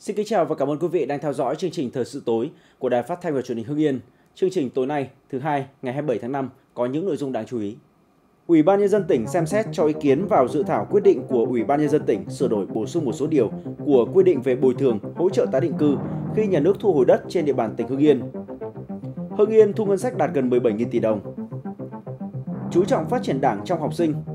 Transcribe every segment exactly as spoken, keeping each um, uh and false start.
Xin kính chào và cảm ơn quý vị đang theo dõi chương trình Thời sự tối của Đài Phát thanh và Truyền hình Hưng Yên. Chương trình tối nay, thứ hai, ngày hai mươi bảy tháng năm có những nội dung đáng chú ý. Ủy ban Nhân dân tỉnh xem xét cho ý kiến vào dự thảo quyết định của Ủy ban Nhân dân tỉnh sửa đổi bổ sung một số điều của quy định về bồi thường, hỗ trợ tái định cư khi nhà nước thu hồi đất trên địa bàn tỉnh Hưng Yên. Hưng Yên thu ngân sách đạt gần mười bảy nghìn tỷ đồng. Chú trọng phát triển Đảng trong học sinh.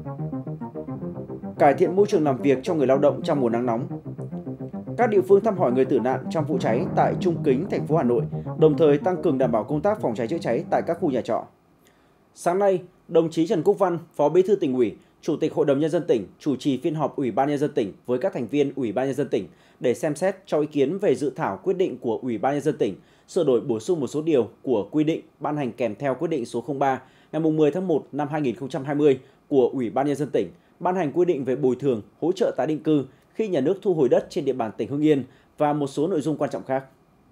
Cải thiện môi trường làm việc cho người lao động trong mùa nắng nóng. Các địa phương thăm hỏi người tử nạn trong vụ cháy tại Trung Kính, thành phố Hà Nội, đồng thời tăng cường đảm bảo công tác phòng cháy chữa cháy tại các khu nhà trọ. Sáng nay, đồng chí Trần Quốc Văn, Phó Bí thư Tỉnh ủy, Chủ tịch Hội đồng Nhân dân tỉnh chủ trì phiên họp Ủy ban Nhân dân tỉnh với các thành viên Ủy ban Nhân dân tỉnh để xem xét cho ý kiến về dự thảo quyết định của Ủy ban Nhân dân tỉnh sửa đổi bổ sung một số điều của quy định ban hành kèm theo quyết định số không ba ngày mười tháng một năm hai nghìn không trăm hai mươi của Ủy ban Nhân dân tỉnh ban hành quy định về bồi thường, hỗ trợ tái định cư khi nhà nước thu hồi đất trên địa bàn tỉnh Hưng Yên và một số nội dung quan trọng khác.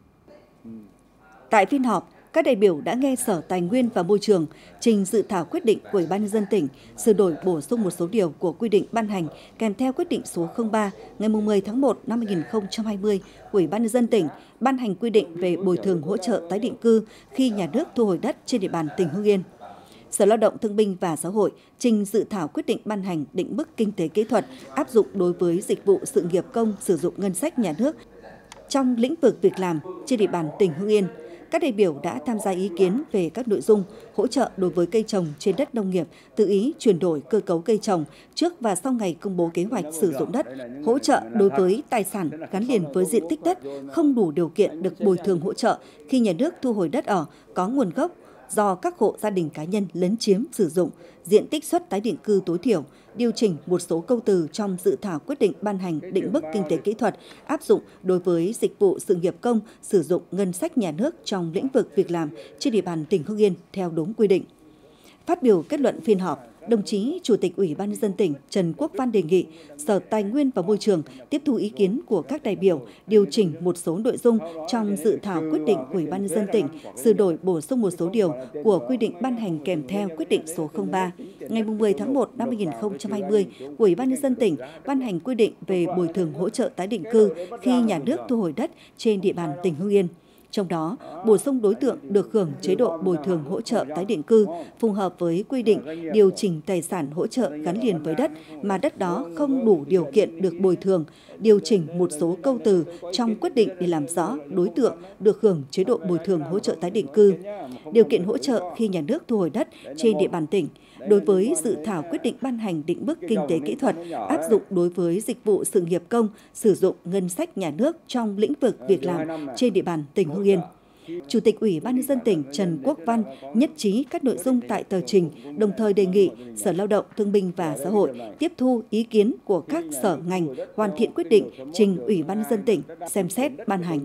Tại phiên họp, các đại biểu đã nghe Sở Tài nguyên và Môi trường trình dự thảo quyết định của Ủy ban Nhân dân tỉnh sửa đổi bổ sung một số điều của quy định ban hành kèm theo quyết định số không ba ngày mười tháng một năm hai nghìn không trăm hai mươi của Ủy ban Nhân dân tỉnh ban hành quy định về bồi thường hỗ trợ tái định cư khi nhà nước thu hồi đất trên địa bàn tỉnh Hưng Yên. Sở Lao động Thương binh và Xã hội trình dự thảo quyết định ban hành định mức kinh tế kỹ thuật áp dụng đối với dịch vụ sự nghiệp công sử dụng ngân sách nhà nước trong lĩnh vực việc làm trên địa bàn tỉnh Hưng Yên. Các đại biểu đã tham gia ý kiến về các nội dung hỗ trợ đối với cây trồng trên đất nông nghiệp, tự ý chuyển đổi cơ cấu cây trồng trước và sau ngày công bố kế hoạch sử dụng đất, hỗ trợ đối với tài sản gắn liền với diện tích đất không đủ điều kiện được bồi thường hỗ trợ khi nhà nước thu hồi đất ở có nguồn gốc do các hộ gia đình cá nhân lấn chiếm sử dụng, diện tích suất tái định cư tối thiểu, điều chỉnh một số câu từ trong dự thảo quyết định ban hành định mức kinh tế kỹ thuật áp dụng đối với dịch vụ sự nghiệp công sử dụng ngân sách nhà nước trong lĩnh vực việc làm trên địa bàn tỉnh Hưng Yên theo đúng quy định. Phát biểu kết luận phiên họp, đồng chí Chủ tịch Ủy ban Nhân dân tỉnh Trần Quốc Văn đề nghị Sở Tài nguyên và Môi trường tiếp thu ý kiến của các đại biểu, điều chỉnh một số nội dung trong dự thảo quyết định của Ủy ban Nhân dân tỉnh, sửa đổi bổ sung một số điều của quy định ban hành kèm theo quyết định số không ba ngày mười tháng một năm hai nghìn không trăm hai mươi của Ủy ban Nhân dân tỉnh ban hành quy định về bồi thường hỗ trợ tái định cư khi nhà nước thu hồi đất trên địa bàn tỉnh Hưng Yên. Trong đó, bổ sung đối tượng được hưởng chế độ bồi thường hỗ trợ tái định cư phù hợp với quy định điều chỉnh tài sản hỗ trợ gắn liền với đất mà đất đó không đủ điều kiện được bồi thường, điều chỉnh một số câu từ trong quyết định để làm rõ đối tượng được hưởng chế độ bồi thường hỗ trợ tái định cư, điều kiện hỗ trợ khi nhà nước thu hồi đất trên địa bàn tỉnh. Đối với dự thảo quyết định ban hành định mức kinh tế kỹ thuật áp dụng đối với dịch vụ sự nghiệp công sử dụng ngân sách nhà nước trong lĩnh vực việc làm trên địa bàn tỉnh Hưng Yên. Chủ tịch Ủy ban Nhân dân tỉnh Trần Quốc Văn nhất trí các nội dung tại tờ trình, đồng thời đề nghị Sở Lao động Thương binh và Xã hội tiếp thu ý kiến của các sở ngành, hoàn thiện quyết định trình Ủy ban Nhân dân tỉnh xem xét ban hành.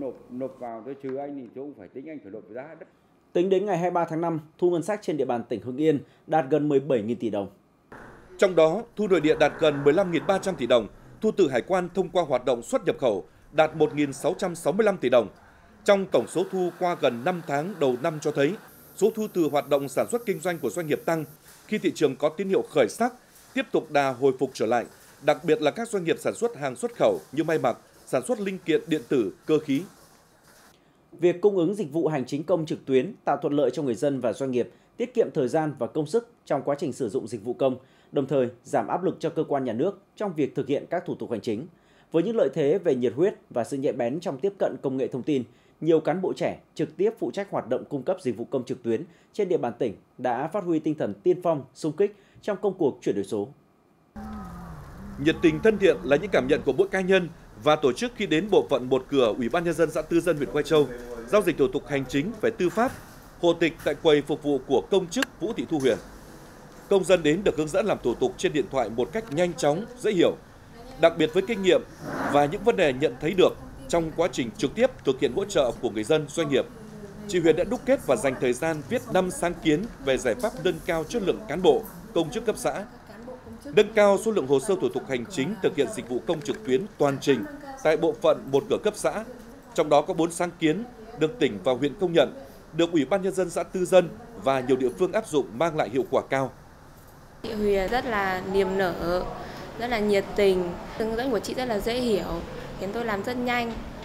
Tính đến ngày hai mươi ba tháng năm, thu ngân sách trên địa bàn tỉnh Hưng Yên đạt gần mười bảy nghìn tỷ đồng. Trong đó, thu nội địa đạt gần mười lăm nghìn ba trăm tỷ đồng, thu từ hải quan thông qua hoạt động xuất nhập khẩu đạt một nghìn sáu trăm sáu mươi lăm tỷ đồng. Trong tổng số thu qua gần năm tháng đầu năm cho thấy, số thu từ hoạt động sản xuất kinh doanh của doanh nghiệp tăng khi thị trường có tín hiệu khởi sắc, tiếp tục đà hồi phục trở lại, đặc biệt là các doanh nghiệp sản xuất hàng xuất khẩu như may mặc, sản xuất linh kiện điện tử, cơ khí. Việc cung ứng dịch vụ hành chính công trực tuyến tạo thuận lợi cho người dân và doanh nghiệp, tiết kiệm thời gian và công sức trong quá trình sử dụng dịch vụ công, đồng thời giảm áp lực cho cơ quan nhà nước trong việc thực hiện các thủ tục hành chính. Với những lợi thế về nhiệt huyết và sự nhạy bén trong tiếp cận công nghệ thông tin, nhiều cán bộ trẻ trực tiếp phụ trách hoạt động cung cấp dịch vụ công trực tuyến trên địa bàn tỉnh đã phát huy tinh thần tiên phong, xung kích trong công cuộc chuyển đổi số. Nhiệt tình thân thiện là những cảm nhận của mỗi cá nhân và tổ chức khi đến bộ phận một cửa Ủy ban Nhân dân xã Tư Dân, huyện Khoai Châu, giao dịch thủ tục hành chính về tư pháp, hộ tịch tại quầy phục vụ của công chức Vũ Thị Thu Huyền. Công dân đến được hướng dẫn làm thủ tục trên điện thoại một cách nhanh chóng, dễ hiểu, đặc biệt với kinh nghiệm và những vấn đề nhận thấy được trong quá trình trực tiếp thực hiện hỗ trợ của người dân, doanh nghiệp. Chị Huyền đã đúc kết và dành thời gian viết năm sáng kiến về giải pháp nâng cao chất lượng cán bộ, công chức cấp xã, nâng cao số lượng hồ sơ thủ tục hành chính thực hiện dịch vụ công trực tuyến toàn trình tại bộ phận một cửa cấp xã. Trong đó có bốn sáng kiến được tỉnh và huyện công nhận, được Ủy ban Nhân dân xã Tư Dân và nhiều địa phương áp dụng mang lại hiệu quả cao. Chị Huyền rất là niềm nở, rất là nhiệt tình, hướng dẫn của chị rất là dễ hiểu, khiến tôi làm rất nhanh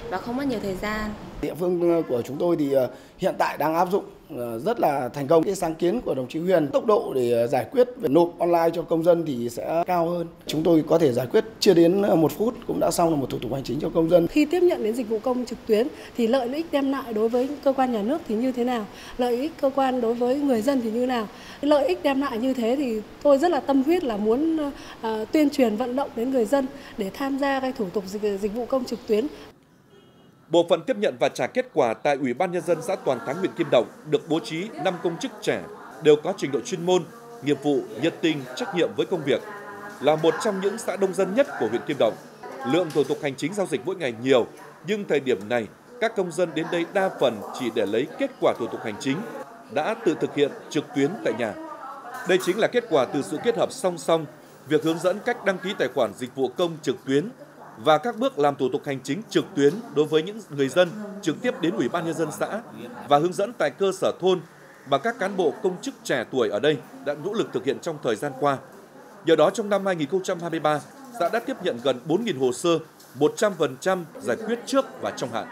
và không mất nhiều thời gian. Địa phương của chúng tôi thì hiện tại đang áp dụng rất là thành công cái sáng kiến của đồng chí Huyền. Tốc độ để giải quyết về nộp online cho công dân thì sẽ cao hơn. Chúng tôi có thể giải quyết chưa đến một phút cũng đã xong là một thủ tục hành chính cho công dân. Khi tiếp nhận đến dịch vụ công trực tuyến thì lợi ích đem lại đối với cơ quan nhà nước thì như thế nào? Lợi ích cơ quan đối với người dân thì như thế nào? Lợi ích đem lại như thế thì tôi rất là tâm huyết là muốn uh, tuyên truyền vận động đến người dân để tham gia cái thủ tục dịch, dịch vụ công trực tuyến. Bộ phận tiếp nhận và trả kết quả tại Ủy ban Nhân dân xã Toàn Thắng, huyện Kim Động được bố trí năm công chức trẻ đều có trình độ chuyên môn, nghiệp vụ, nhiệt tình, trách nhiệm với công việc. Là một trong những xã đông dân nhất của huyện Kim Động, lượng thủ tục hành chính giao dịch mỗi ngày nhiều, nhưng thời điểm này các công dân đến đây đa phần chỉ để lấy kết quả thủ tục hành chính, đã tự thực hiện trực tuyến tại nhà. Đây chính là kết quả từ sự kết hợp song song việc hướng dẫn cách đăng ký tài khoản dịch vụ công trực tuyến và các bước làm thủ tục hành chính trực tuyến đối với những người dân trực tiếp đến Ủy ban Nhân dân xã và hướng dẫn tại cơ sở thôn mà các cán bộ công chức trẻ tuổi ở đây đã nỗ lực thực hiện trong thời gian qua. Nhờ đó trong năm hai nghìn không trăm hai mươi ba, xã đã tiếp nhận gần bốn nghìn hồ sơ, một trăm phần trăm giải quyết trước và trong hạn.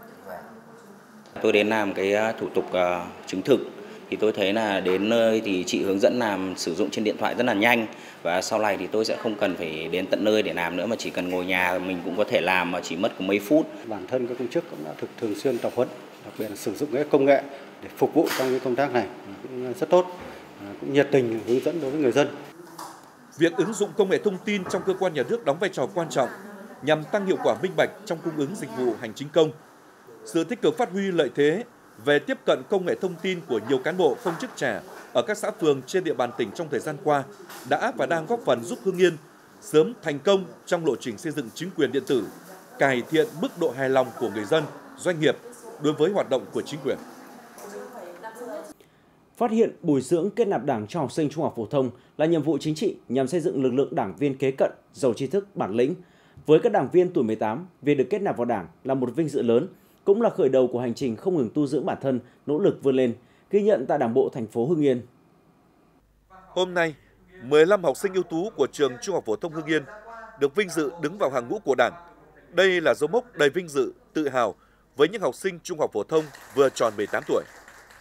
Tôi đến làm cái thủ tục chứng thực thì tôi thấy là đến nơi thì chị hướng dẫn làm sử dụng trên điện thoại rất là nhanh, và sau này thì tôi sẽ không cần phải đến tận nơi để làm nữa mà chỉ cần ngồi nhà mình cũng có thể làm mà chỉ mất có mấy phút. Bản thân các công chức cũng đã thực thường xuyên tập huấn, đặc biệt là sử dụng cái công nghệ để phục vụ trong cái công tác này cũng rất tốt, cũng nhiệt tình hướng dẫn đối với người dân. Việc ứng dụng công nghệ thông tin trong cơ quan nhà nước đóng vai trò quan trọng nhằm tăng hiệu quả minh bạch trong cung ứng dịch vụ hành chính công. Sự tích cực phát huy lợi thế về tiếp cận công nghệ thông tin của nhiều cán bộ công chức trẻ ở các xã phường trên địa bàn tỉnh trong thời gian qua đã và đang góp phần giúp Hưng Yên sớm thành công trong lộ trình xây dựng chính quyền điện tử, cải thiện mức độ hài lòng của người dân, doanh nghiệp đối với hoạt động của chính quyền. Phát hiện, bồi dưỡng, kết nạp đảng cho học sinh trung học phổ thông là nhiệm vụ chính trị nhằm xây dựng lực lượng đảng viên kế cận, giàu tri thức, bản lĩnh. Với các đảng viên tuổi mười tám, việc được kết nạp vào đảng là một vinh dự lớn, cũng là khởi đầu của hành trình không ngừng tu dưỡng bản thân, nỗ lực vươn lên, ghi nhận tại Đảng bộ thành phố Hưng Yên. Hôm nay, mười lăm học sinh ưu tú của trường Trung học phổ thông Hưng Yên được vinh dự đứng vào hàng ngũ của Đảng. Đây là dấu mốc đầy vinh dự, tự hào với những học sinh trung học phổ thông vừa tròn mười tám tuổi.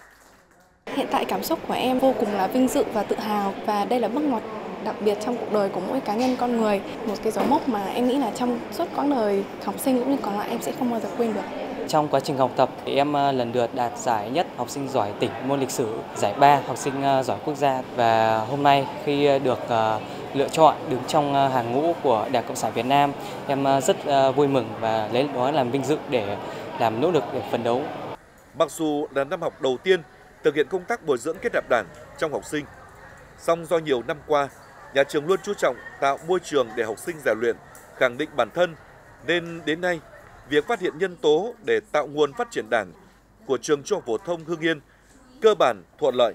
Hiện tại cảm xúc của em vô cùng là vinh dự và tự hào, và đây là bước ngoặt đặc biệt trong cuộc đời của mỗi cá nhân con người, một cái dấu mốc mà em nghĩ là trong suốt quãng đời học sinh cũng như còn lại em sẽ không bao giờ quên được. Trong quá trình học tập, em lần lượt đạt giải nhất học sinh giỏi tỉnh môn lịch sử, giải ba học sinh giỏi quốc gia, và hôm nay khi được lựa chọn đứng trong hàng ngũ của Đảng Cộng sản Việt Nam, em rất vui mừng và lấy đó làm vinh dự để làm nỗ lực để phấn đấu. Mặc dù là năm học đầu tiên thực hiện công tác bồi dưỡng kết nạp đảng trong học sinh, song do nhiều năm qua, nhà trường luôn chú trọng tạo môi trường để học sinh rèn luyện, khẳng định bản thân, nên đến nay, việc phát hiện nhân tố để tạo nguồn phát triển đảng của trường Trung học phổ thông Hưng Yên cơ bản thuận lợi.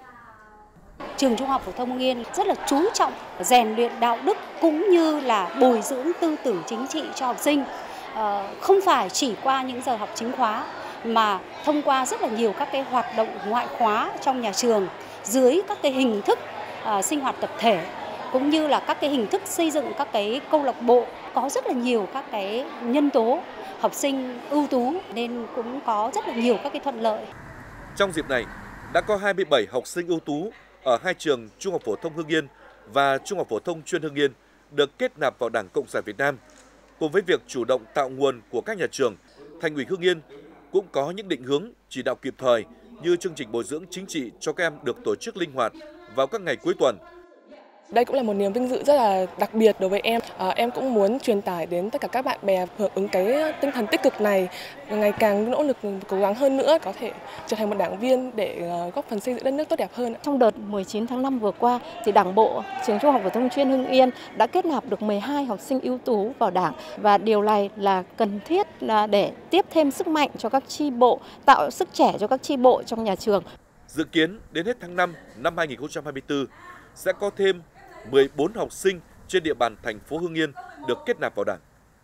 Trường Trung học phổ thông Hưng Yên rất là chú trọng rèn luyện đạo đức cũng như là bồi dưỡng tư tưởng chính trị cho học sinh, ờ, không phải chỉ qua những giờ học chính khóa mà thông qua rất là nhiều các cái hoạt động ngoại khóa trong nhà trường dưới các cái hình thức uh, sinh hoạt tập thể cũng như là các cái hình thức xây dựng các cái câu lạc bộ, có rất là nhiều các cái nhân tố học sinh ưu tú nên cũng có rất là nhiều các cái thuận lợi. Trong dịp này đã có hai mươi bảy học sinh ưu tú ở hai trường Trung học phổ thông Hưng Yên và Trung học phổ thông chuyên Hưng Yên được kết nạp vào Đảng Cộng sản Việt Nam. Cùng với việc chủ động tạo nguồn của các nhà trường, Thành ủy Hưng Yên cũng có những định hướng chỉ đạo kịp thời như chương trình bồi dưỡng chính trị cho các em được tổ chức linh hoạt vào các ngày cuối tuần. Đây cũng là một niềm vinh dự rất là đặc biệt đối với em. À, em cũng muốn truyền tải đến tất cả các bạn bè hưởng ứng cái tinh thần tích cực này, ngày càng nỗ lực cố gắng hơn nữa, có thể trở thành một đảng viên để góp phần xây dựng đất nước tốt đẹp hơn. Trong đợt mười chín tháng năm vừa qua, thì Đảng bộ trường Trung học phổ thông chuyên Hưng Yên đã kết nạp được mười hai học sinh ưu tú vào Đảng, và điều này là cần thiết để tiếp thêm sức mạnh cho các chi bộ, tạo sức trẻ cho các chi bộ trong nhà trường. Dự kiến đến hết tháng năm năm hai nghìn không trăm hai mươi tư sẽ có thêm mười bốn học sinh trên địa bàn thành phố Hưng Yên được kết nạp vào Đảng.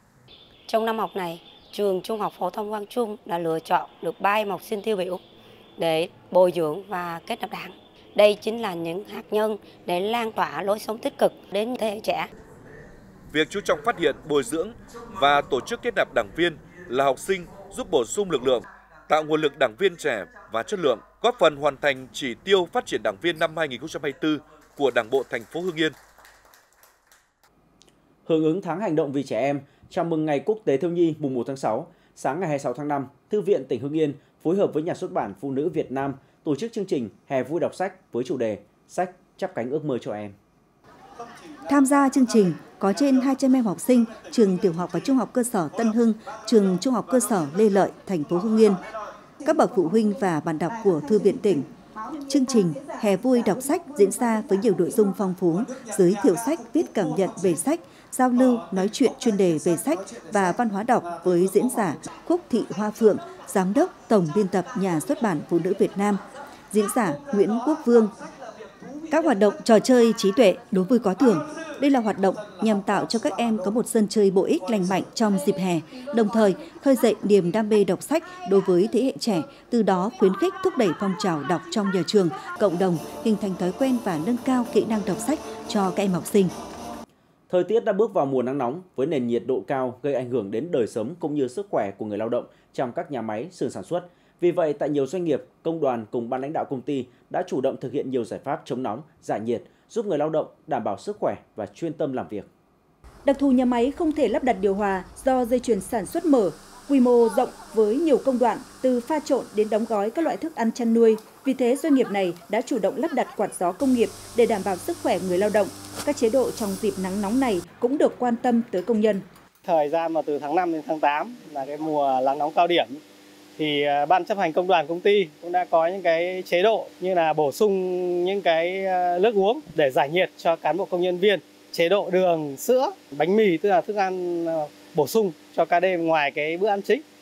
Trong năm học này, trường Trung học phổ thông Quang Trung đã lựa chọn được ba em học sinh tiêu biểu để bồi dưỡng và kết nạp Đảng. Đây chính là những hạt nhân để lan tỏa lối sống tích cực đến thế hệ trẻ. Việc chú trọng phát hiện, bồi dưỡng và tổ chức kết nạp đảng viên là học sinh giúp bổ sung lực lượng, tạo nguồn lực đảng viên trẻ và chất lượng, góp phần hoàn thành chỉ tiêu phát triển đảng viên năm hai nghìn không trăm hai mươi tư của Đảng bộ thành phố Hưng Yên. Hưởng ứng tháng hành động vì trẻ em, chào mừng Ngày Quốc tế Thiếu nhi mùng một tháng sáu, sáng ngày hai mươi sáu tháng năm, Thư viện tỉnh Hưng Yên phối hợp với Nhà xuất bản Phụ nữ Việt Nam tổ chức chương trình Hè vui đọc sách với chủ đề Sách chắp cánh ước mơ cho em. Tham gia chương trình có trên hai trăm em học sinh trường tiểu học và trung học cơ sở Tân Hưng, trường trung học cơ sở Lê Lợi, thành phố Hưng Yên, các bậc phụ huynh và bạn đọc của Thư viện tỉnh. Chương trình Hè vui đọc sách diễn ra với nhiều nội dung phong phú, giới thiệu sách, viết cảm nhận về sách, giao lưu, nói chuyện chuyên đề về sách và văn hóa đọc với diễn giả Khúc Thị Hoa Phượng, Giám đốc Tổng biên tập Nhà xuất bản Phụ nữ Việt Nam, diễn giả Nguyễn Quốc Vương. Các hoạt động trò chơi trí tuệ đố vui có thưởng. Đây là hoạt động nhằm tạo cho các em có một sân chơi bổ ích lành mạnh trong dịp hè, đồng thời khơi dậy niềm đam mê đọc sách đối với thế hệ trẻ, từ đó khuyến khích thúc đẩy phong trào đọc trong nhà trường, cộng đồng, hình thành thói quen và nâng cao kỹ năng đọc sách cho các em học sinh. Thời tiết đã bước vào mùa nắng nóng với nền nhiệt độ cao gây ảnh hưởng đến đời sống cũng như sức khỏe của người lao động trong các nhà máy, xưởng sản xuất. Vì vậy, tại nhiều doanh nghiệp, công đoàn cùng ban lãnh đạo công ty đã chủ động thực hiện nhiều giải pháp chống nóng, giải nhiệt, giúp người lao động đảm bảo sức khỏe và chuyên tâm làm việc. Đặc thù nhà máy không thể lắp đặt điều hòa do dây chuyền sản xuất mở, quy mô rộng với nhiều công đoạn từ pha trộn đến đóng gói các loại thức ăn chăn nuôi. Vì thế, doanh nghiệp này đã chủ động lắp đặt quạt gió công nghiệp để đảm bảo sức khỏe người lao động. Các chế độ trong dịp nắng nóng này cũng được quan tâm tới công nhân. Thời gian mà từ tháng năm đến tháng tám là cái mùa nắng nóng cao điểm, thì ban chấp hành công đoàn công ty cũng đã có những cái chế độ như là bổ sung những cái nước uống để giải nhiệt cho cán bộ công nhân viên, chế độ đường, sữa, bánh mì, tức là thức ăn bổ sung cho ca đêm ngoài cái bữa ăn chính.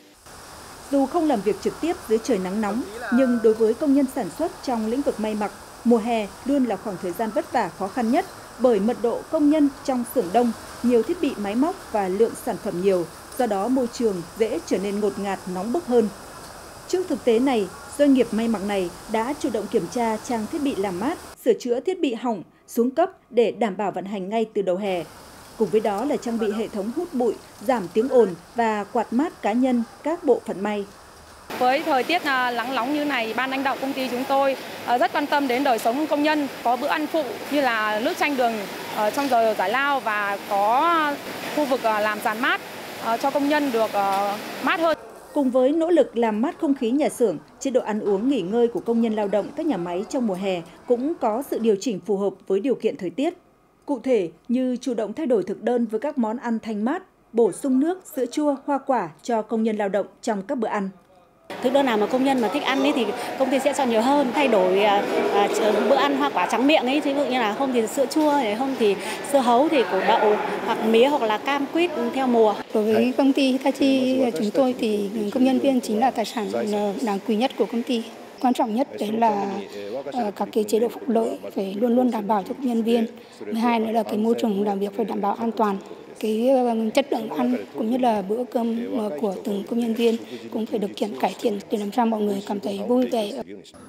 Dù không làm việc trực tiếp dưới trời nắng nóng, nhưng đối với công nhân sản xuất trong lĩnh vực may mặc, mùa hè luôn là khoảng thời gian vất vả khó khăn nhất bởi mật độ công nhân trong xưởng đông, nhiều thiết bị máy móc và lượng sản phẩm nhiều, do đó môi trường dễ trở nên ngột ngạt, nóng bức hơn. Trước thực tế này, doanh nghiệp may mặc này đã chủ động kiểm tra trang thiết bị làm mát, sửa chữa thiết bị hỏng, xuống cấp để đảm bảo vận hành ngay từ đầu hè. Cùng với đó là trang bị hệ thống hút bụi, giảm tiếng ồn và quạt mát cá nhân các bộ phận may. Với thời tiết nắng nóng như này, ban lãnh đạo công ty chúng tôi rất quan tâm đến đời sống công nhân, có bữa ăn phụ như là nước chanh đường trong giờ giải lao và có khu vực làm dàn mát cho công nhân được mát hơn. Cùng với nỗ lực làm mát không khí nhà xưởng, chế độ ăn uống nghỉ ngơi của công nhân lao động các nhà máy trong mùa hè cũng có sự điều chỉnh phù hợp với điều kiện thời tiết. Cụ thể như chủ động thay đổi thực đơn với các món ăn thanh mát, bổ sung nước, sữa chua, hoa quả cho công nhân lao động trong các bữa ăn. Thực đơn nào mà công nhân mà thích ăn ấy thì công ty sẽ chọn nhiều hơn, thay đổi à, à, bữa ăn hoa quả trắng miệng ấy, ví dụ như là hôm thì sữa chua, hôm thì sữa hấu, thì củ đậu hoặc mía hoặc là cam quýt theo mùa. Đối với công ty Hitachi chúng tôi thì công nhân viên chính là tài sản đáng quý nhất của công ty. Quan trọng nhất đấy là uh, các cái chế độ phúc lợi phải luôn luôn đảm bảo cho công nhân viên. Thứ hai nữa là cái môi trường làm việc phải đảm bảo an toàn. Cái uh, chất lượng ăn cũng như là bữa cơm uh, của từng công nhân viên cũng phải được kiện cải thiện để làm sao mọi người cảm thấy vui vẻ.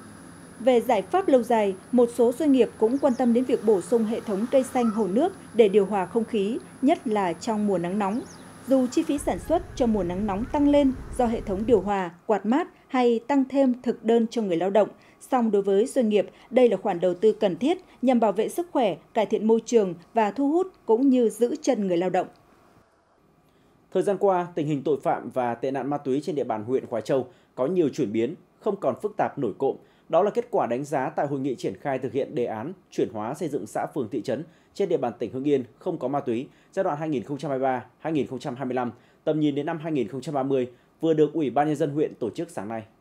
Về giải pháp lâu dài, một số doanh nghiệp cũng quan tâm đến việc bổ sung hệ thống cây xanh hồ nước để điều hòa không khí, nhất là trong mùa nắng nóng. Dù chi phí sản xuất cho mùa nắng nóng tăng lên do hệ thống điều hòa, quạt mát hay tăng thêm thực đơn cho người lao động, song đối với doanh nghiệp, đây là khoản đầu tư cần thiết nhằm bảo vệ sức khỏe, cải thiện môi trường và thu hút cũng như giữ chân người lao động. Thời gian qua, tình hình tội phạm và tệ nạn ma túy trên địa bàn huyện Khoái Châu có nhiều chuyển biến, không còn phức tạp nổi cộm. Đó là kết quả đánh giá tại hội nghị triển khai thực hiện đề án chuyển hóa xây dựng xã phường thị trấn trên địa bàn tỉnh Hưng Yên không có ma túy giai đoạn hai nghìn không trăm hai mươi ba đến hai nghìn không trăm hai mươi lăm, tầm nhìn đến năm hai nghìn không trăm ba mươi vừa được Ủy ban Nhân dân huyện tổ chức sáng nay.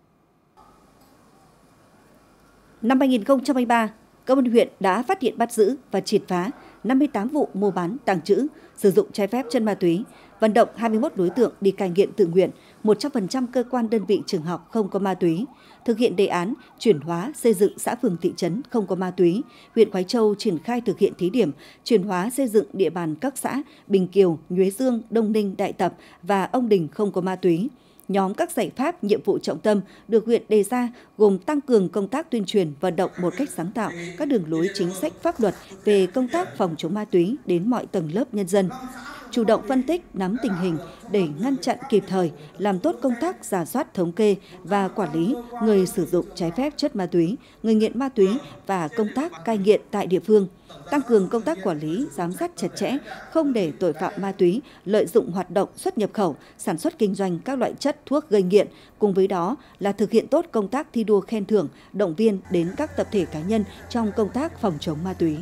Năm hai nghìn không trăm hai mươi ba, Công an huyện đã phát hiện bắt giữ và triệt phá năm mươi tám vụ mua bán, tàng trữ, sử dụng trái phép chân ma túy, vận động hai mươi mốt đối tượng đi cai nghiện tự nguyện, một trăm phần trăm cơ quan đơn vị trường học không có ma túy. Thực hiện đề án chuyển hóa xây dựng xã phường thị trấn không có ma túy, huyện Khoái Châu triển khai thực hiện thí điểm chuyển hóa xây dựng địa bàn các xã Bình Kiều, Nhuế Dương, Đông Ninh, Đại Tập và Ông Đình không có ma túy. Nhóm các giải pháp, nhiệm vụ trọng tâm được huyện đề ra gồm tăng cường công tác tuyên truyền, vận động một cách sáng tạo các đường lối chính sách pháp luật về công tác phòng chống ma túy đến mọi tầng lớp nhân dân. Chủ động phân tích, nắm tình hình để ngăn chặn kịp thời, làm tốt công tác rà soát thống kê và quản lý người sử dụng trái phép chất ma túy, người nghiện ma túy và công tác cai nghiện tại địa phương. Tăng cường công tác quản lý, giám sát chặt chẽ, không để tội phạm ma túy lợi dụng hoạt động xuất nhập khẩu, sản xuất kinh doanh các loại chất thuốc gây nghiện. Cùng với đó là thực hiện tốt công tác thi đua khen thưởng, động viên đến các tập thể cá nhân trong công tác phòng chống ma túy.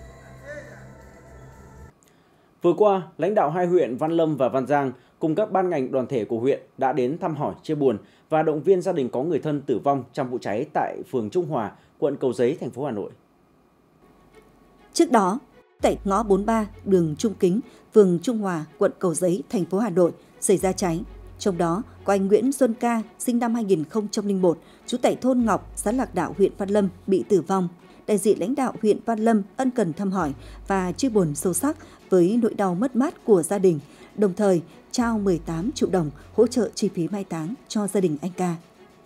Vừa qua, lãnh đạo hai huyện Văn Lâm và Văn Giang cùng các ban ngành đoàn thể của huyện đã đến thăm hỏi, chia buồn và động viên gia đình có người thân tử vong trong vụ cháy tại phường Trung Hòa, quận Cầu Giấy, thành phố Hà Nội. Trước đó, tại ngõ bốn mươi ba đường Trung Kính, phường Trung Hòa, quận Cầu Giấy, thành phố Hà Nội xảy ra cháy. Trong đó có anh Nguyễn Xuân Ca, sinh năm hai nghìn không trăm lẻ một, trú tại thôn Ngọc, xã Lạc Đạo, huyện Văn Lâm bị tử vong. Đại diện lãnh đạo huyện Văn Lâm ân cần thăm hỏi và chia buồn sâu sắc với nỗi đau mất mát của gia đình, đồng thời trao mười tám triệu đồng hỗ trợ chi phí mai táng cho gia đình anh Ca.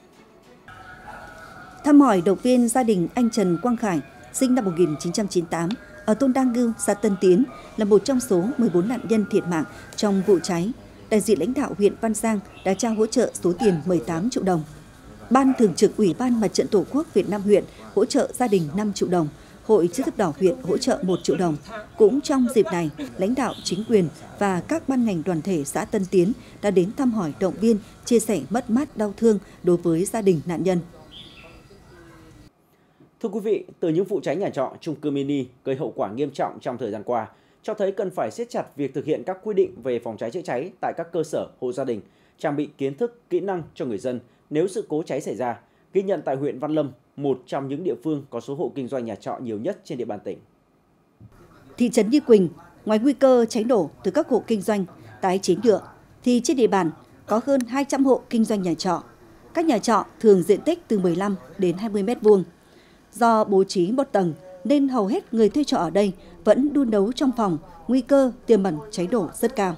Thăm hỏi động viên gia đình anh Trần Quang Khải, sinh năm một nghìn chín trăm chín mươi tám, ở thôn Đăng Ngưu, xã Tân Tiến, là một trong số mười bốn nạn nhân thiệt mạng trong vụ cháy. Đại diện lãnh đạo huyện Văn Giang đã trao hỗ trợ số tiền mười tám triệu đồng. Ban Thường trực Ủy ban Mặt trận Tổ quốc Việt Nam huyện hỗ trợ gia đình năm triệu đồng, Hội Chữ thập đỏ huyện hỗ trợ một triệu đồng. Cũng trong dịp này, lãnh đạo chính quyền và các ban ngành đoàn thể xã Tân Tiến đã đến thăm hỏi, động viên, chia sẻ mất mát đau thương đối với gia đình nạn nhân. Thưa quý vị, từ những vụ cháy nhà trọ, chung cư mini gây hậu quả nghiêm trọng trong thời gian qua, cho thấy cần phải siết chặt việc thực hiện các quy định về phòng cháy chữa cháy tại các cơ sở, hộ gia đình, trang bị kiến thức, kỹ năng cho người dân nếu sự cố cháy xảy ra, ghi nhận tại huyện Văn Lâm, một trong những địa phương có số hộ kinh doanh nhà trọ nhiều nhất trên địa bàn tỉnh. Thị trấn Như Quỳnh, ngoài nguy cơ cháy nổ từ các hộ kinh doanh tái chế nhựa, thì trên địa bàn có hơn hai trăm hộ kinh doanh nhà trọ. Các nhà trọ thường diện tích từ mười lăm đến hai mươi mét vuông. Do bố trí một tầng nên hầu hết người thuê trọ ở đây vẫn đun nấu trong phòng, nguy cơ tiềm ẩn cháy nổ rất cao.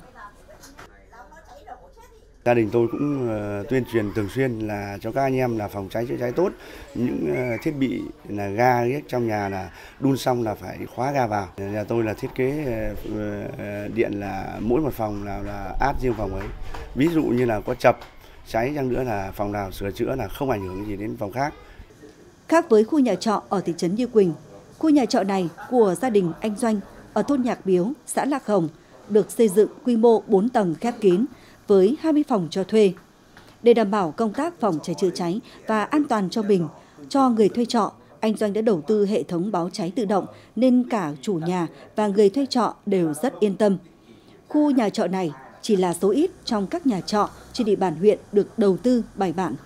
Gia đình tôi cũng uh, tuyên truyền thường xuyên là cho các anh em là phòng cháy chữa cháy tốt. Những uh, thiết bị là ga trong nhà là đun xong là phải khóa ga vào. Nhà tôi là thiết kế uh, uh, điện là mỗi một phòng nào là áp riêng phòng ấy. Ví dụ như là có chập cháy chăng nữa là phòng nào sửa chữa là không ảnh hưởng gì đến phòng khác. Khác với khu nhà trọ ở thị trấn Như Quỳnh, khu nhà trọ này của gia đình anh Doanh ở thôn Nhạc Biếu, xã Lạc Hồng được xây dựng quy mô bốn tầng khép kín với hai mươi phòng cho thuê. Để đảm bảo công tác phòng cháy chữa cháy và an toàn cho mình, cho người thuê trọ, anh Doanh đã đầu tư hệ thống báo cháy tự động nên cả chủ nhà và người thuê trọ đều rất yên tâm. Khu nhà trọ này chỉ là số ít trong các nhà trọ trên địa bàn huyện được đầu tư bài bản.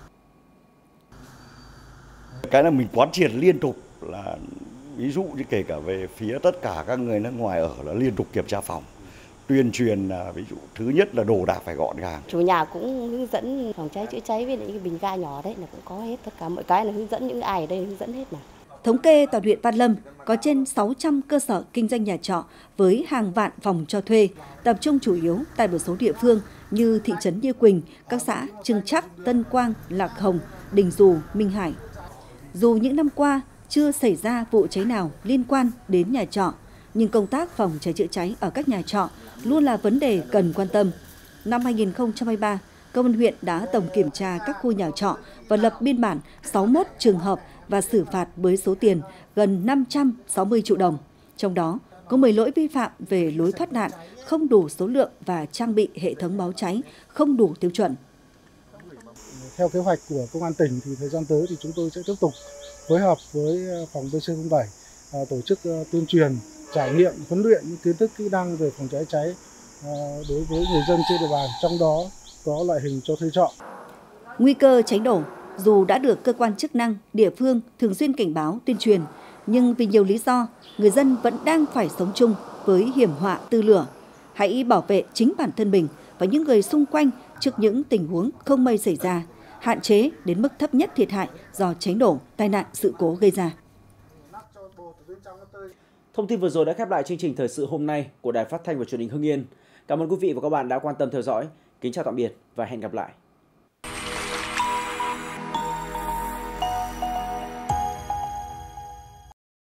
Cái là mình quán triệt liên tục là ví dụ như kể cả về phía tất cả các người nước ngoài ở là liên tục kiểm tra phòng. Tuyên truyền là ví dụ thứ nhất là đồ đạc phải gọn gàng. Chủ nhà cũng hướng dẫn phòng cháy chữa cháy với những cái bình ga nhỏ đấy là cũng có hết, tất cả mọi cái là hướng dẫn, những ai ở đây hướng dẫn hết mà. Thống kê toàn huyện Văn Lâm có trên sáu trăm cơ sở kinh doanh nhà trọ với hàng vạn phòng cho thuê, tập trung chủ yếu tại một số địa phương như thị trấn Như Quỳnh, các xã Trưng Trắc, Tân Quang, Lạc Hồng, Đình Dù, Minh Hải. Dù những năm qua chưa xảy ra vụ cháy nào liên quan đến nhà trọ, nhưng công tác phòng cháy chữa cháy ở các nhà trọ luôn là vấn đề cần quan tâm. Năm hai nghìn không trăm hai mươi ba, Công an huyện đã tổng kiểm tra các khu nhà trọ và lập biên bản sáu mươi mốt trường hợp và xử phạt với số tiền gần năm trăm sáu mươi triệu đồng. Trong đó có mười lỗi vi phạm về lối thoát nạn, không đủ số lượng và trang bị hệ thống báo cháy không đủ tiêu chuẩn. Theo kế hoạch của Công an tỉnh thì thời gian tới thì chúng tôi sẽ tiếp tục phối hợp với phòng pê xê không bảy tổ chức tuyên truyền, trải nghiệm, huấn luyện những kiến thức, kỹ năng về phòng cháy cháy đối với người dân trên địa bàn, trong đó có loại hình cho thuê trọ. Nguy cơ cháy nổ dù đã được cơ quan chức năng, địa phương thường xuyên cảnh báo, tuyên truyền, nhưng vì nhiều lý do, người dân vẫn đang phải sống chung với hiểm họa từ lửa. Hãy bảo vệ chính bản thân mình và những người xung quanh trước những tình huống không may xảy ra, hạn chế đến mức thấp nhất thiệt hại do cháy nổ, tai nạn, sự cố gây ra. Thông tin vừa rồi đã khép lại chương trình thời sự hôm nay của Đài Phát thanh và Truyền hình Hưng Yên. Cảm ơn quý vị và các bạn đã quan tâm theo dõi. Kính chào tạm biệt và hẹn gặp lại.